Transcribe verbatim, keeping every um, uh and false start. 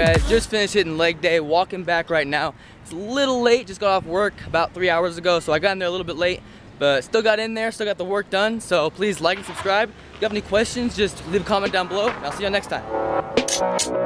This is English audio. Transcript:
guys, just finished hitting leg day, walking back right now. It's a little late, just got off work about three hours ago, so I got in there a little bit late, but still got in there, still got the work done. So please like and subscribe. If you have any questions, just leave a comment down below, and I'll see you next time.